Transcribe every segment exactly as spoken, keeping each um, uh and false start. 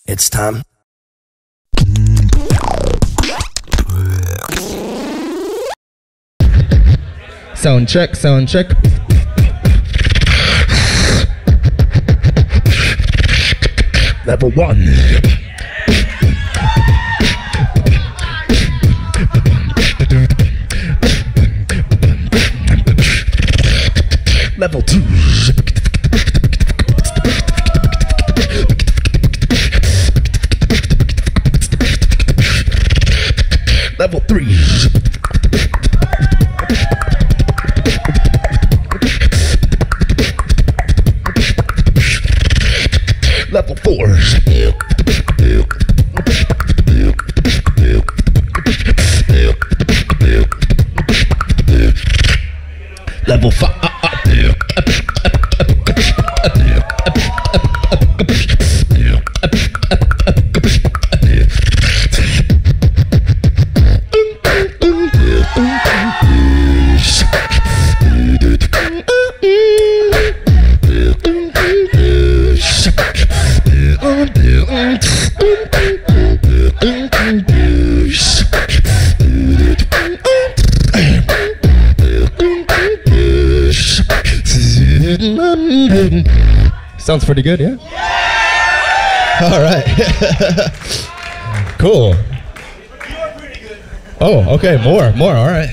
It's time. Sound check, sound check. Level one. Level two. Level three. Level four. Level five. Sounds pretty good, yeah? All right. Cool. Oh, okay, more, more, all right.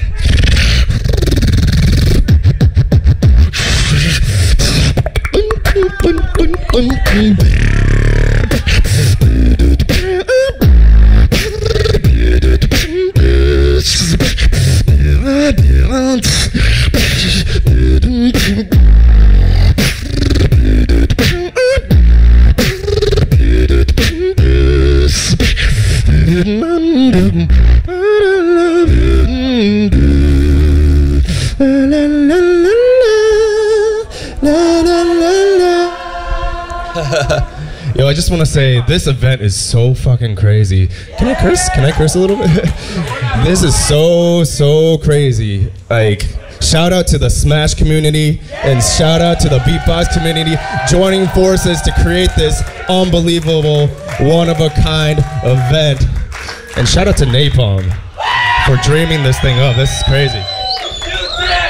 Yo, I just want to say this event is so fucking crazy. Can I curse? Can I curse a little bit? This is so, so crazy. Like, shout out to the Smash community and shout out to the Beatbox community joining forces to create this unbelievable, one-of-a-kind event. And shout out to NaPoM for dreaming this thing up. This is crazy.